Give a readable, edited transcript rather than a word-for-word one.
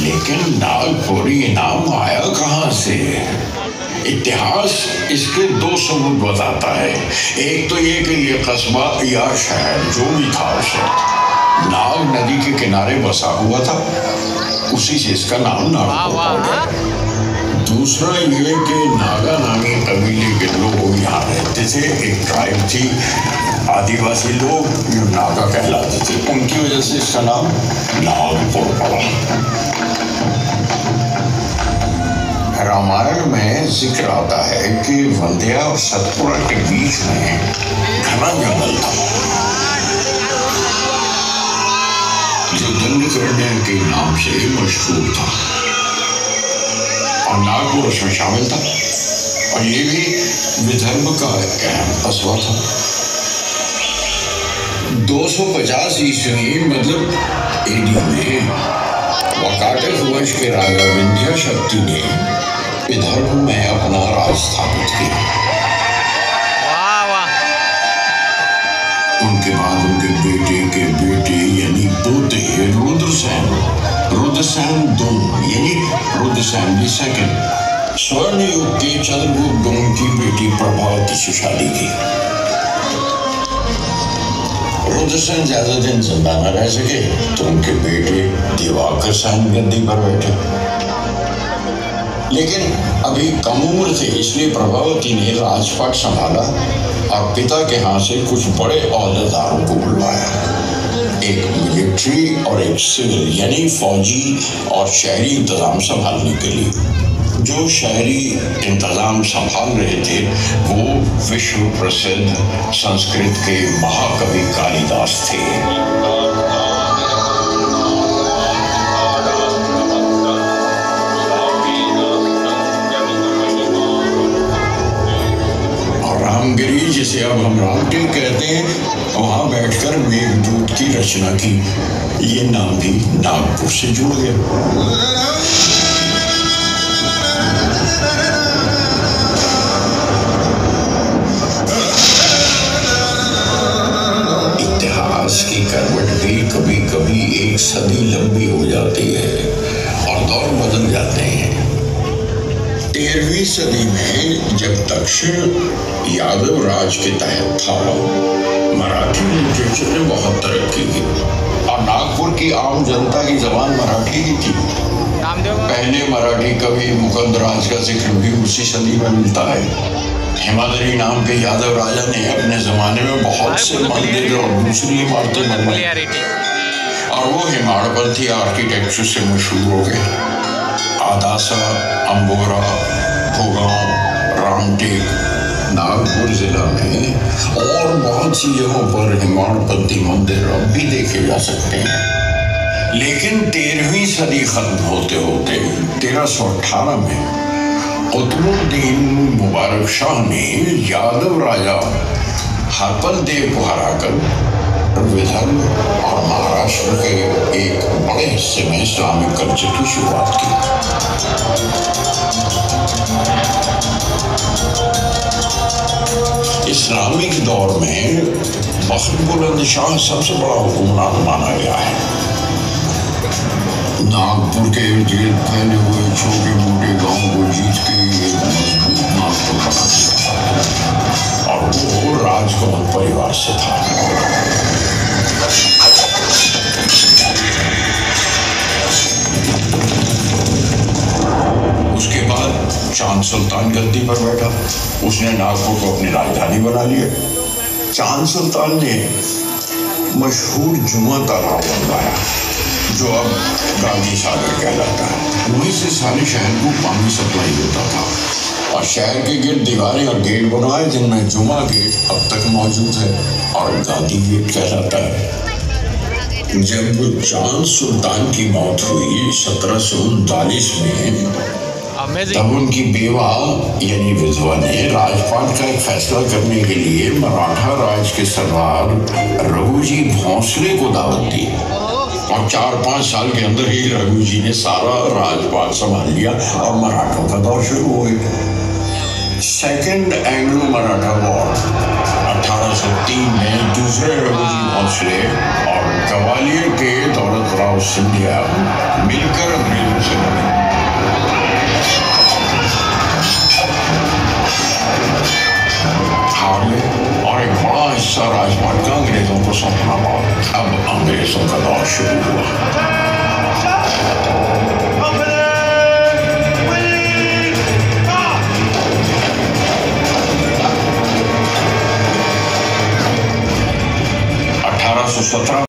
लेकिन नागपुर ये नाम आया कहाँ से? इतिहास इसके दो सबूत बताता है। एक तो ये कि ये कस्बा या शहर जो भी था उस वक्त नाग नदी के किनारे बसा हुआ था, उसी से इसका नाम नागपुर पड़ गया। दूसरा ये कि नागा नामी कबीले के लोग यहाँ रहते थे। एक ट्राइब थी, आदिवासी लोग जो नागा कहलाते थे, उनकी वजह से इसका नाम नागपुर पड़ा। रामायण में जिक्र आता है कि वंध्या और सतपुड़ा के बीच में घना जंगल था जो दंडकर्ण्य के नाम से मशहूर था और नागपुर उसमें शामिल था। और ये भी विदर्भ का अहम कस्बा था। 250 ईस्वी मतलब एडी में वाकाटक वंश के राजा विंध्या शक्ति ने विदर्भ में अपना राज स्थापित किया। उनके बाद उनके बेटे के बेटे यानी पोते रुद्रसेन दोम यानी रुद्रसेन की सेकंड स्वर्ण युग के चंद्रगुप्त दोम की बेटी प्रभावती से शादी की। रुद्रसेन ज्यादा दिन जिंदा न रह सके तो उनके बेटे दिवाकर सेन गद्दी पर बैठे, लेकिन अभी कम उम्र थे इसलिए प्रभावती ने राजपाट संभाला और पिता के हाथ से कुछ बड़े औहदेदारों को बुलवाया। एक मिलिट्री और एक सिविल यानी फौजी और शहरी इंतजाम संभालने के लिए। जो शहरी इंतजाम संभाल रहे थे वो विश्व प्रसिद्ध संस्कृत के महाकवि कालिदास थे। रामगिरी, जिसे अब हम रामटेक कहते हैं, वहां बैठकर मेघदूत की रचना की। ये नाम भी नागपुर से जुड़ गया। इतिहास की करवट भी कभी कभी एक सदी लंबी हो जाती है और दौर बदल जाते हैं। 13वीं सदी में जब दक्षिण यादव राज के तहत था, मराठी लिटरेचर ने बहुत तरक्की की और नागपुर की आम जनता की जबान मराठी ही थी। पहले मराठी कवि मुकुंदराज का जिक्र भी उसी सदी में मिलता है। हेमाद्री नाम के यादव राजा ने अपने जमाने में बहुत से मंदिर और दूसरी इमारतें बनवाई और वो हेमाड़पंथी आर्किटेक्चर से मशहूर हो गए। आदासा, अंबोरा, भोगांव, रामटेक, नागपुर जिला में और बहुत सी जगहों पर हेमाड़पंथी मंदिर अब भी देखे जा सकते हैं। लेकिन 13वीं सदी खत्म होते होते 1318 में कुतुबुद्दीन मुबारक शाह ने यादव राजा हरपल देव को हराकर विदर्भ और महाराष्ट्र के एक बड़े हिस्से में इस्लामिक कल्चर की शुरुआत की। इस्लामिक दौर में बख्त बुलंद शाह सबसे बड़ा हुक्मरान माना गया है। नागपुर के इर्द-गिर्द फैले हुए छोटे मोटे गांव को जीत के एक मजबूत नागपुर बना दिया और वो राजकमल परिवार से था। उसके बाद चांद सुल्तान गद्दी पर बैठा। उसने नागपुर को अपनी राजधानी बना लिया। चांद सुल्तान ने मशहूर जुमा तालाब बनवाया जो अब गांधी सागर कहलाता है। वहीं से सारे शहर को पानी सप्लाई होता था और शहर के गिर्द दीवारें और गेट बनवाए जिनमें जुमा गेट अब तक मौजूद है और गांधी गेट कहलाता है। जब चांद सुल्तान की मौत हुई 1739 में, तब उनकी बेवा यानी विधवा ने राजपाट का एक फैसला करने के लिए मराठा राज के सरदार रघुजी भोंसले को दावत दी और 4-5 साल के अंदर ही रघुजी ने सारा राजपाट संभाल लिया और मराठों का दौर शुरू हो गया। सेकेंड एंग्लो मराठा वॉर 1803 में दूसरे रघुजी भोंसले और ग्वालियर के दौलत राव सिंधिया मिलकर अंग्रेजों शुरू हुआ। 1817